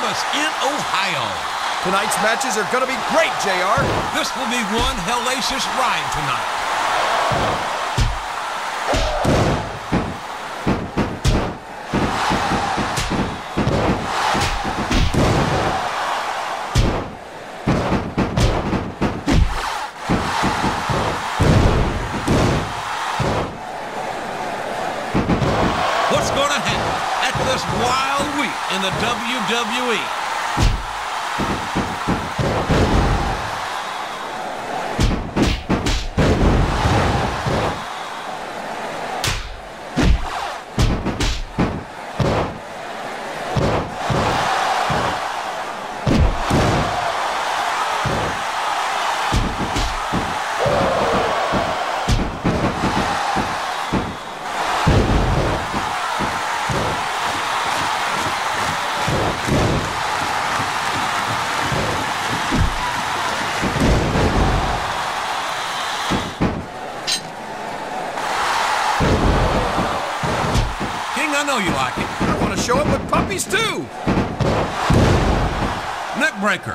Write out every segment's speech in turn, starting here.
Columbus in Ohio. Tonight's matches are going to be great, JR. This will be one hellacious ride tonight. What's going to happen after this wild week in the WWE? I know you like it. I want to show up with puppies, too. Neck breaker.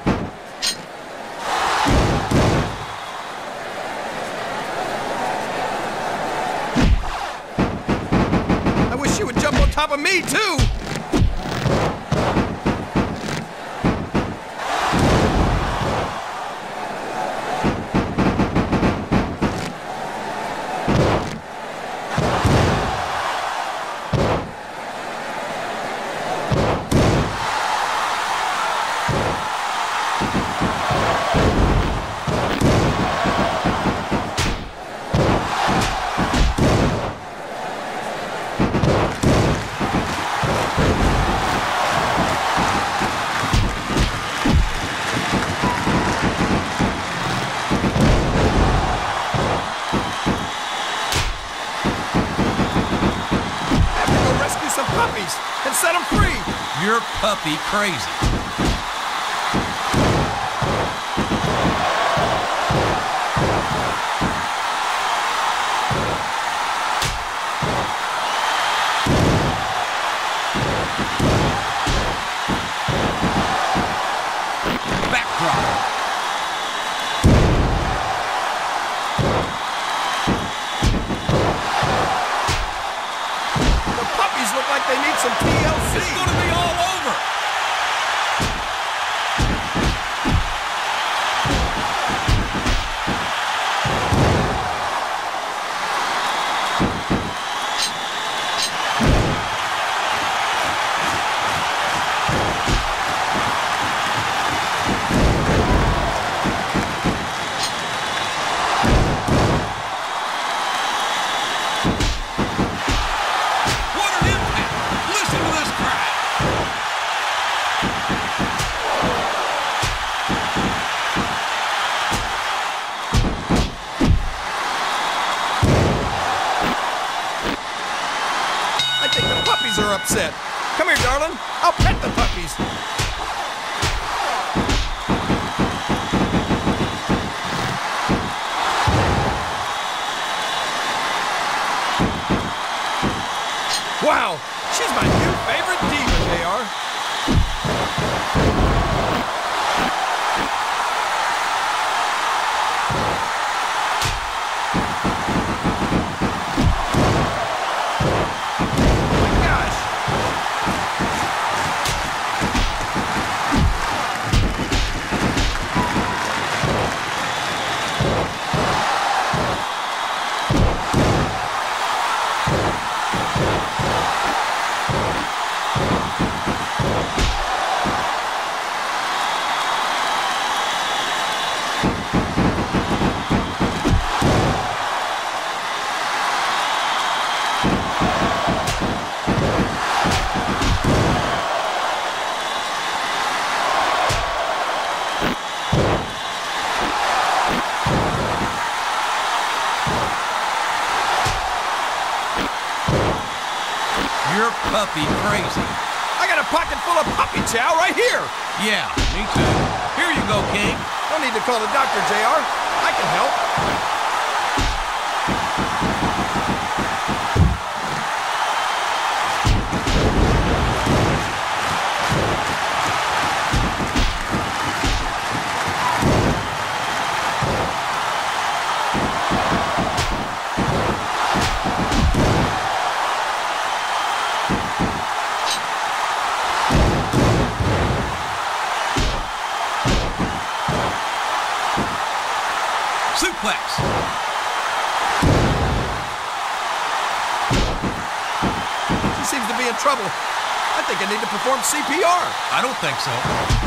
I wish you would jump on top of me, too. And set them free. You're puppy crazy. Backdrop. Look like they need some TLC. It's going to be all over. Are upset. Come here, darling. I'll pet the puppies. Wow, she's my new favorite diva, JR. You're puppy crazy. I got a pocket full of puppy chow right here. Yeah, me too. Here you go, King. No need to call the doctor, JR. I can help. Suplex. She seems to be in trouble. I think I need to perform CPR. I don't think so.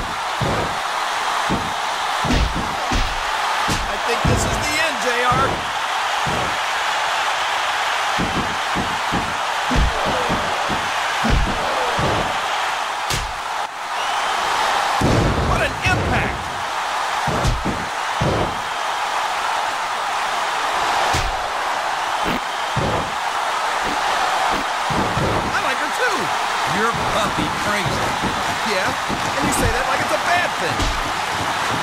I think this is the end, JR. What an impact! I like her too. You're puppy crazy. Yeah, and you say that like it's a bad thing.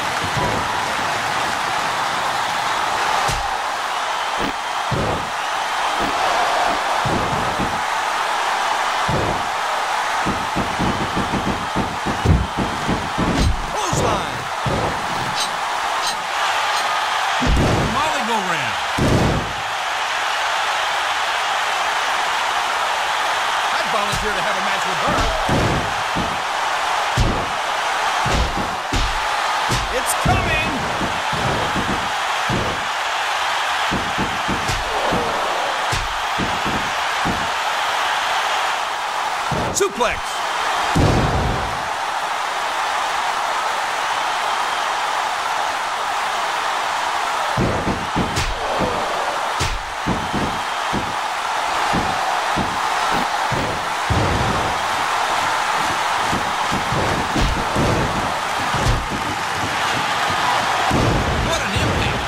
Clothesline. Molly go round. I'd volunteer to have a match with her. It's coming! Suplex! What an impact.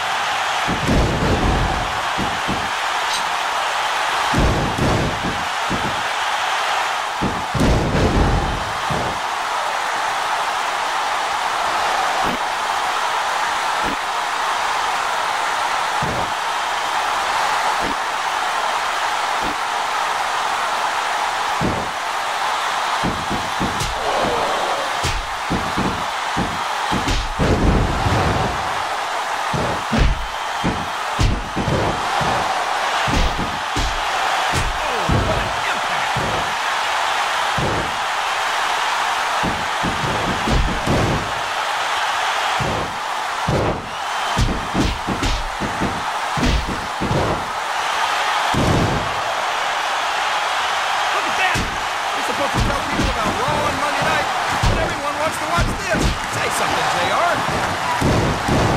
Look at that! You're supposed to tell people about Raw on Monday night, but everyone wants to watch this. Say something, JR.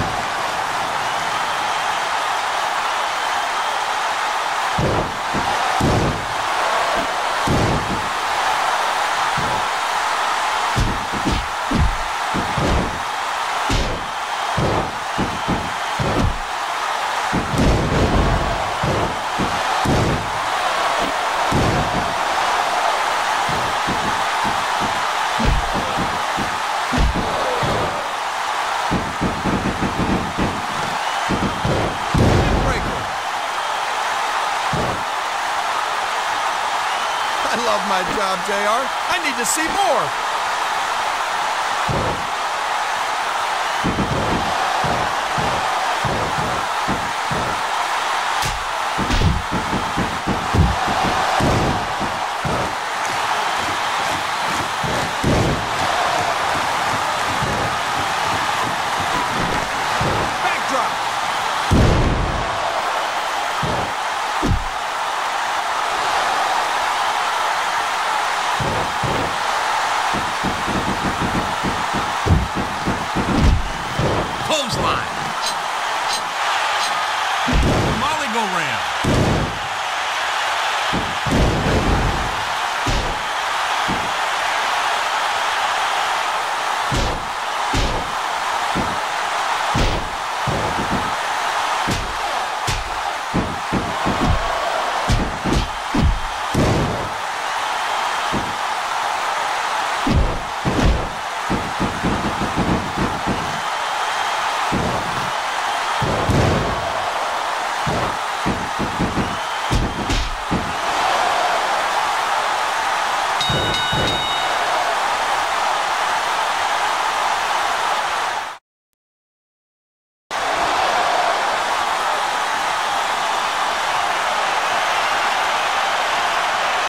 Breaker. I love my job, JR. I need to see more.